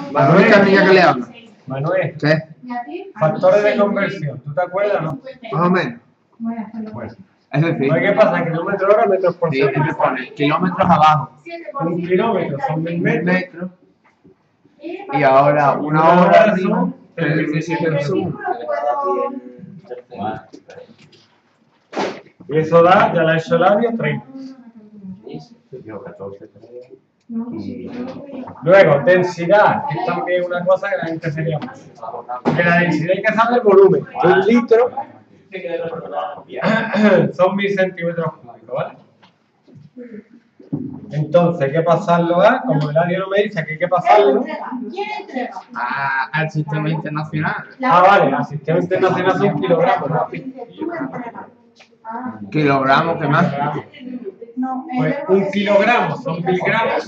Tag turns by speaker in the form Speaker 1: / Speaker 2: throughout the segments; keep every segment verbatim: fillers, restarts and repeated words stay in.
Speaker 1: Manuel, ¿qué amiga que le habla?
Speaker 2: Manuel,
Speaker 1: ¿Qué?
Speaker 2: factores de conversión, ¿tú te acuerdas, no?
Speaker 1: Más o menos.
Speaker 2: Bueno,
Speaker 1: Es decir,
Speaker 2: ¿qué pasa? Kilómetros hora, metros por
Speaker 1: sí,
Speaker 2: segundo.
Speaker 1: me pone kilómetros abajo,
Speaker 2: Un kilómetro son mil
Speaker 1: mil
Speaker 2: metros.
Speaker 1: metros, y ahora una hora arriba, tres mil seiscientos segundos.
Speaker 2: Y eso da, ya la he hecho el labio, treinta. Luego, densidad, que es también una cosa que la gente sería más. Que la densidad hay que saber el volumen. Un litro son mil centímetros cúbicos, ¿vale? Entonces hay que pasarlo a, como el área no me dice que hay que pasarlo
Speaker 1: A- al sistema internacional.
Speaker 2: Ah, vale, al sistema internacional son kilogramos, ¿no?
Speaker 1: Kilogramos, ¿qué más?
Speaker 2: Pues un kilogramo son mil gramos.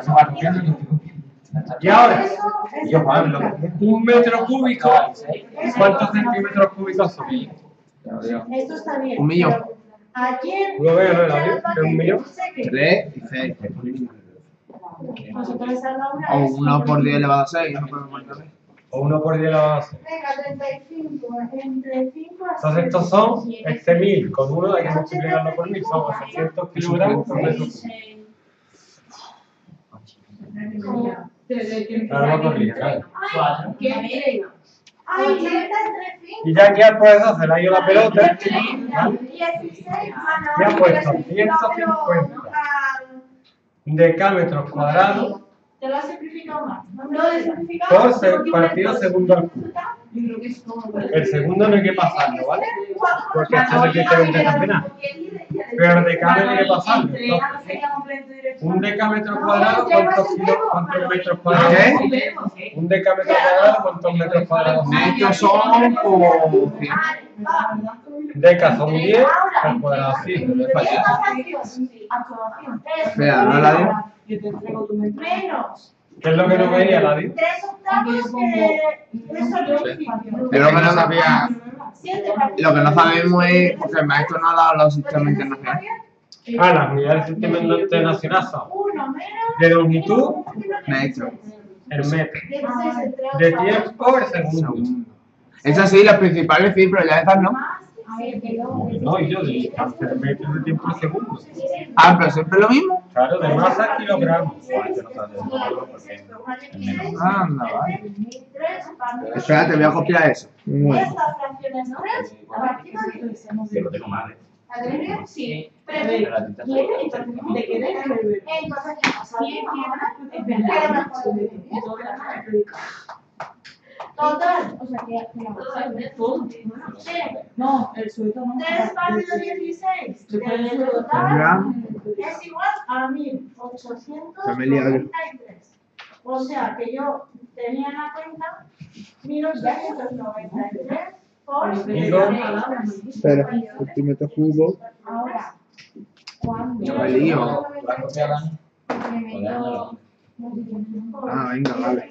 Speaker 2: Y ahora, un metro cúbico, ¿cuántos centímetros cúbicos son?
Speaker 3: Esto está bien.
Speaker 1: Un millón.
Speaker 3: Ayer.
Speaker 2: Lo veo, ¿no? ¿La veo? ¿De un millón?
Speaker 1: Tres y seis.
Speaker 3: Nosotros a la una.
Speaker 1: O uno por diez elevado a seis, no podemos marcar.
Speaker 2: O uno por diez a la base.
Speaker 3: Venga, treinta y cinco. Entre cinco a
Speaker 2: Entonces estos son, este mil con uno hay que multiplicarlo por mil, son ochocientos kilogramos por metro cúbico. Ahora va a correr, claro.
Speaker 3: Ay, treinta entre cinco.
Speaker 2: Y ya aquí al profesor se le ha ido la pelota, ¿vale?
Speaker 3: dieciséis.
Speaker 2: Y ha puesto ciento cincuenta decámetros cuadrados
Speaker 3: Te lo has simplificado más. No lo he simplificado.
Speaker 2: por se- partido segundo al cubo. El segundo no hay que pasarlo, ¿vale? Porque esto se tiene que vender al final. Pero el decámetro hay que pasarlo. Entonces, un decámetro cuadrado, ¿cuántos, kilo, cuántos metros cuadrados?
Speaker 1: ¿Qué?
Speaker 2: Un decámetro cuadrado, ¿cuántos metros cuadrados?
Speaker 1: Estos son como cien.
Speaker 2: Deca son diez, al cuadrado sí.
Speaker 1: Vea, ¿no la dio?
Speaker 3: Menos.
Speaker 2: ¿Qué es lo que no veía la di?
Speaker 3: Tres octavos que. Eso yo.
Speaker 1: Yo lo que no sabía, lo que no sabemos es, porque el maestro no ha dado los sistemas internacionales.
Speaker 2: Ah, las unidades del sistema internacional son
Speaker 3: Uno menos.
Speaker 2: de longitud,
Speaker 1: Maestro.
Speaker 2: el metro.
Speaker 3: dieciséis entre
Speaker 2: De
Speaker 3: ocho.
Speaker 2: tiempo, el segundo.
Speaker 1: Segundo. Esas sí, las principales sí, pero ya estas no.
Speaker 2: No, y yo de distancia, el metro de tiempo, el segundo.
Speaker 1: Ah, pero siempre lo mismo.
Speaker 2: Claro, de masa kilogramos.
Speaker 1: Anda, vale. Espérate, voy a copiar eso. Un momento.
Speaker 3: Estas fracciones tres, a partir de
Speaker 4: lo tengo mal, ¿eh?
Speaker 3: ¿La tenés? Sí. Pero, ¿quién? ¿De qué de? Entonces, ¿qué pasa? Era mejor. Total, o sea que
Speaker 5: No, el sueldo no.
Speaker 3: tres partido dieciséis del total es igual a mil ochocientos noventa y tres. O sea que yo tenía en la cuenta mil ochocientos noventa y tres por
Speaker 1: Espera, centímetro cubo.
Speaker 3: ahora. Cuando
Speaker 1: Yo me lío.
Speaker 3: Ah,
Speaker 1: Ah, venga, vale.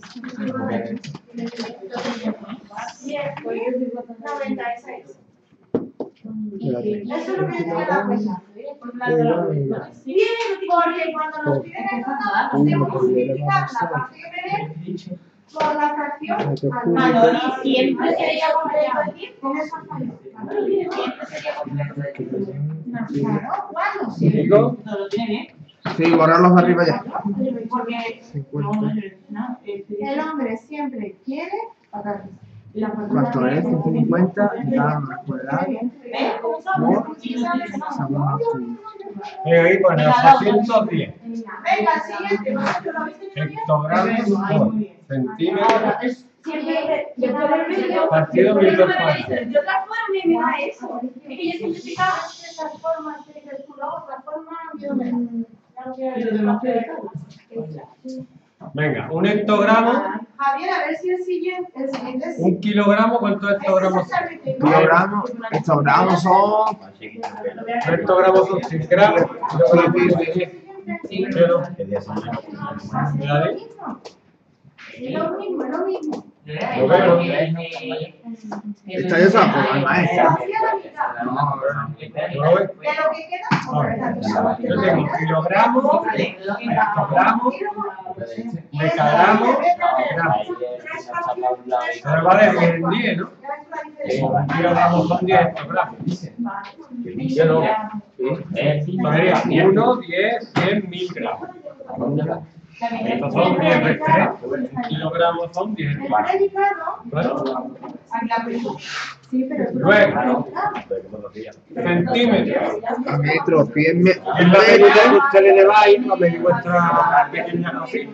Speaker 3: noventa y seis. Eso es lo que yo tengo en la cuenta. Bien, porque cuando nos piden el total, tenemos que multiplicar la parte que me den por la fracción al
Speaker 5: Manoli siempre
Speaker 3: sería completo aquí, con eso fallo. Siempre sería completo. Claro, ¿cuándo?
Speaker 2: Digo,
Speaker 5: No lo tiene bien.
Speaker 1: Sí, borrarlos de arriba ya.
Speaker 5: Porque
Speaker 1: cincuenta.
Speaker 3: El hombre siempre quiere pagar.
Speaker 1: ¿Cuánto es? ciento cincuenta, la cuadrada,
Speaker 5: ¿Ves cómo
Speaker 1: por
Speaker 5: sabes?
Speaker 1: sabor cubo.
Speaker 2: venga, ahí pone ochocientos diez
Speaker 3: Venga, siguiente, ¿vosotros lo habéis tenido bien?
Speaker 2: hectogramos por centímetro
Speaker 3: Siempre, después del vídeo,
Speaker 2: partido mil doscientos.
Speaker 3: de otra forma me da eso. Es que yo simplificaba esas formas que dices tú, luego otra forma, yo me...
Speaker 5: Y los demás te
Speaker 2: Venga, un hectogramo,
Speaker 3: Javier, a ver si el siguiente, el siguiente es...
Speaker 2: un kilogramo, ¿cuántos hectogramos son?
Speaker 1: Kilogramos, estos gramos son.
Speaker 2: Un hectogramo son cien gramos. Pero, ¿ya ves?
Speaker 3: Es lo mismo, es lo mismo.
Speaker 2: Lo veo.
Speaker 1: Esta ya se la pongo al
Speaker 3: Se
Speaker 1: maestro.
Speaker 3: vacía la mitad.
Speaker 2: ¿No lo ves?
Speaker 3: De lo que queda, sobre la mitad.
Speaker 2: Yo tengo kilogramos, hectogramos, decalamos, gramos. Pero vale en diez, ¿no? Un kilogramo son diez hectogramos. Yo no. Sería uno, diez, cien, mil gramos. Estos son diez veces tres. Un kilogramo son diez
Speaker 3: El
Speaker 2: gramos.
Speaker 3: predicado,
Speaker 2: Claro.
Speaker 3: sí, pero tú
Speaker 2: Luego, centímetros.
Speaker 1: Metros, pies, me-
Speaker 2: Es la medida que ustedes le va a ir a medir vuestra pequeña cosita.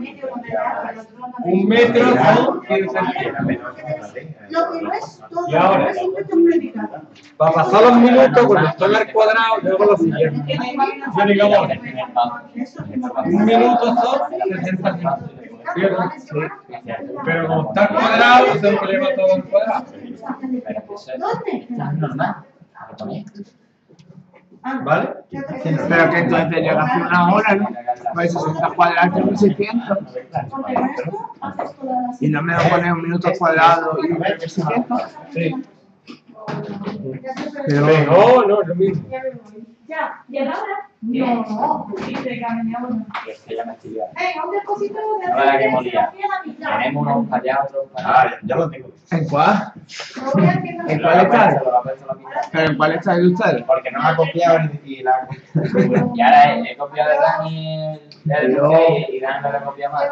Speaker 2: Un metro son cien centímetros.
Speaker 3: lo que no es todo,
Speaker 2: Y ahora,
Speaker 3: no es siempre un predicado.
Speaker 2: para pasar los minutos, cuando estoy al cuadrado, yo hago lo siguiente. Yo digo, ahora, un minuto son sesenta segundos. ¿Cierto? Pero como está al cuadrado, tengo que llevar todo al cuadrado.
Speaker 3: ¿Dónde?
Speaker 2: ¿Vale?
Speaker 1: Pero que entonces tenía que hacer una hora, ¿no? Pues sesenta cuadrados son mil seiscientos.
Speaker 3: Porque con esto haces todas las...
Speaker 1: Y no me voy a poner un minuto cuadrado y mil seiscientos.
Speaker 2: Sí.
Speaker 1: Pero
Speaker 2: No, no, es lo mismo.
Speaker 3: Ya, ¿y ahora? No, dice caminamos. Venga, un depósito de
Speaker 4: A ver, ¿qué
Speaker 3: aceite
Speaker 4: molía?
Speaker 3: hacia la mitad.
Speaker 4: Tenemos unos para allá, otros para
Speaker 6: Ah,
Speaker 4: allá.
Speaker 6: ya, ya lo tengo.
Speaker 1: ¿en cuál?
Speaker 3: No voy a hacer nada.
Speaker 1: ¿En cuál está?
Speaker 4: Se lo va a poner a la mitad.
Speaker 1: ¿Pero en cuál está de ustedes?
Speaker 6: Porque no me ha copiado ni y la.
Speaker 4: Y ahora he, he copiado de Dani el
Speaker 1: Pero-
Speaker 4: el y Dani no le copia más.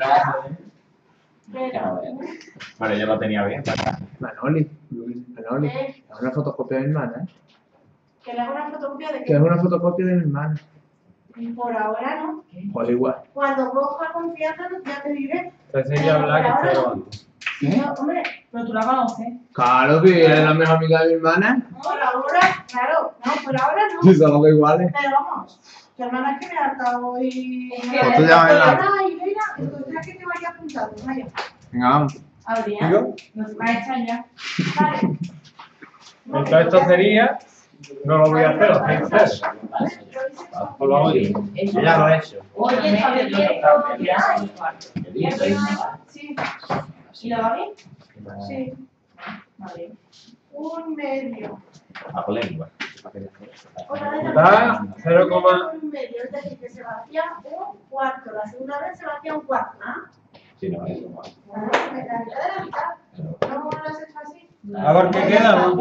Speaker 4: Que no vea.
Speaker 6: Vale, yo lo tenía bien.
Speaker 1: Manoli, Manoli, es una fotocopia de mi hermana, ¿eh?
Speaker 3: Que le hago una fotocopia de
Speaker 1: Que
Speaker 3: que
Speaker 1: es una fotocopia de mi hermana.
Speaker 3: por ahora no.
Speaker 1: Pues igual.
Speaker 3: Cuando coja confianza, ya te diré.
Speaker 2: Entonces sería hablar que estoy grabando.
Speaker 3: No, hombre,
Speaker 5: Pero tú la conoces.
Speaker 1: Claro, que es la mejor amiga de mi hermana.
Speaker 3: por ahora, claro, no, por ahora no.
Speaker 1: Y son los iguales.
Speaker 3: Pero vamos, tu hermana es que me ha estado hoy.
Speaker 1: Pues tú ya ves la-
Speaker 3: Ay, mira, entonces ya que te vaya apuntando, vaya.
Speaker 1: Venga, vamos.
Speaker 5: Adrián.
Speaker 2: ¿Digo?
Speaker 5: Nos va a echar ya.
Speaker 3: Vale.
Speaker 2: Entonces esto sería, no lo voy a hacer, lo hacéis ustedes. Pues lo hago yo.
Speaker 6: Yo ya lo he hecho.
Speaker 5: Oye, Javier,
Speaker 3: Sí,
Speaker 5: ¿y lo va bien?
Speaker 3: sí.
Speaker 5: Vale.
Speaker 3: Un medio.
Speaker 6: A por lengua.
Speaker 3: Otra vez la
Speaker 2: Da cero,
Speaker 3: un medio, es decir, que se vacía un cuarto. La segunda vez se vacía un cuarto. ¿Ah?
Speaker 6: Sí, no, eso no.
Speaker 3: Bueno, la mitad de la mitad. ¿No lo has hecho así?
Speaker 2: a ver qué queda, ¿no?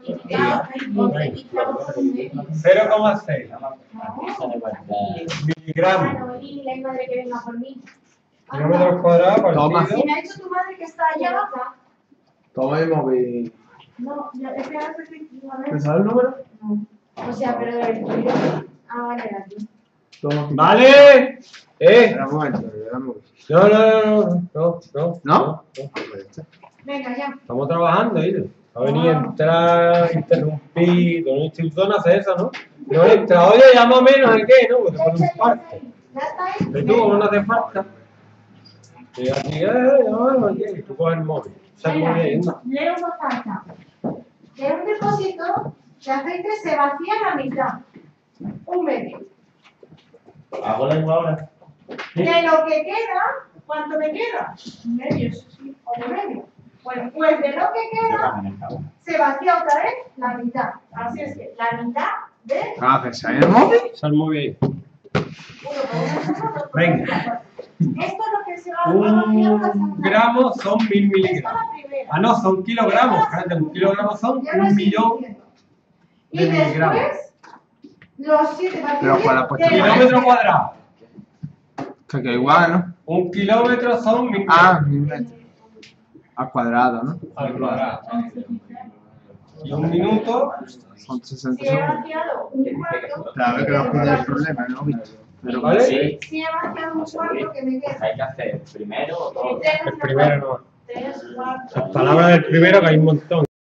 Speaker 2: cero coma seis miligramos.
Speaker 3: Bueno, y la madre que venga por mí.
Speaker 2: Kilómetros cuadrados
Speaker 1: Toma.
Speaker 2: partido.
Speaker 3: Y me ha dicho tu madre que está allá abajo.
Speaker 1: Toma el móvil.
Speaker 3: No, ya, es que ahora estoy a
Speaker 1: ¿Te
Speaker 3: ver.
Speaker 1: sabes el número?
Speaker 3: O sea, pero el Ah, vale, aquí.
Speaker 1: Toma.
Speaker 2: ¡Vale! ¡Eh!
Speaker 1: Espera un momento, espera un momento.
Speaker 2: No, no, no, no, no, no.
Speaker 1: ¿No?
Speaker 3: Venga, ya.
Speaker 2: Estamos trabajando, ¿eh? Va a venir a entrar, interrumpir, todo un instituto no hace eso, ¿no? No entra, oye, ya más o menos, ¿de qué? No, porque pone un parte.
Speaker 3: Ya está ahí.
Speaker 2: De tú, como no hace falta. Y así, eh, no, no, y tú coges el móvil. Sal muy bien.
Speaker 3: Leo una falta. De un depósito de aceite se vacía la mitad. Un medio.
Speaker 6: ¿Hago lengua ahora?
Speaker 3: De lo que queda, ¿cuánto me queda? Un medio, sí, otro medio. Bueno, pues de lo que
Speaker 6: Yo
Speaker 3: queda
Speaker 6: también estaba.
Speaker 3: se vacía otra vez la mitad. Así es que la mitad de
Speaker 1: Ah, que se el móvil.
Speaker 2: Sal muy bien.
Speaker 3: uno por uno, dos por
Speaker 2: Venga.
Speaker 3: cuatro. Esto es lo que se va a vaciar la
Speaker 2: Un
Speaker 3: segunda.
Speaker 2: gramo son mil
Speaker 3: Esta es
Speaker 2: miligramos.
Speaker 3: la primera.
Speaker 2: Ah, no, son kilogramos. Espérate, un kilogramo son
Speaker 3: Ya lo
Speaker 2: un
Speaker 3: estoy
Speaker 2: millón
Speaker 3: diciendo.
Speaker 2: de
Speaker 3: Y
Speaker 2: miligramos.
Speaker 3: después, los siete
Speaker 1: Pero con la
Speaker 3: de
Speaker 1: puesta-
Speaker 2: kilómetro cuadrado.
Speaker 1: Que que igual, ¿no?
Speaker 2: Un kilómetro son mil
Speaker 1: Ah, mil metros. Al cuadrado, ¿no?
Speaker 2: al cuadrado. Y un minuto,
Speaker 1: Son sesenta
Speaker 3: Si he
Speaker 1: segundos.
Speaker 3: vaciado un cuarto,
Speaker 1: Claro que no es el problema, ¿no? Pero
Speaker 2: ¿vale?
Speaker 4: Sí.
Speaker 3: si he vaciado un cuarto que me queda.
Speaker 4: Hay que hacer primero o todo.
Speaker 3: Tres,
Speaker 2: El primero no.
Speaker 3: tres, cuatro.
Speaker 2: Palabra del primero que hay un montón.